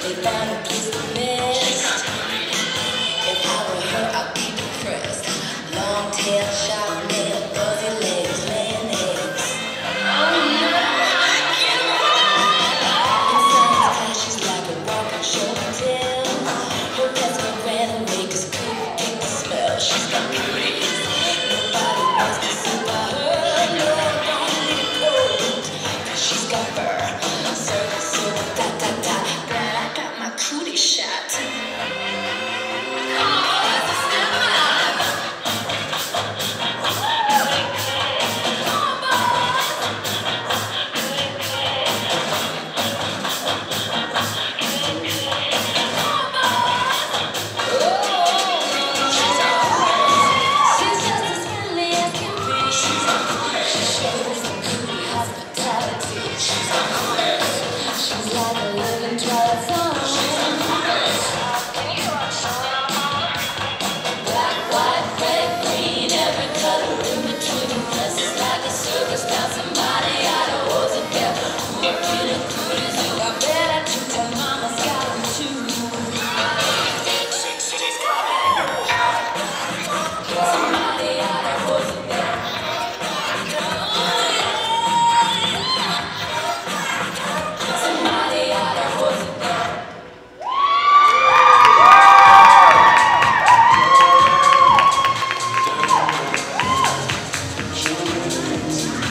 they found a place to nest. If I were her, I'd be depressed. Long tail, sharp nail, fuzzy legs, laying eggs. Oh no, I can't run. In science class, she's like a walking show and tell. Her best friend ran away 'cause couldn't get the smell. She's got cooties. Nobody wants to sit by her. No, don't need a coat, 'cause she's got fur. Circle, circle, da da da. Girl, I got my cootie shot.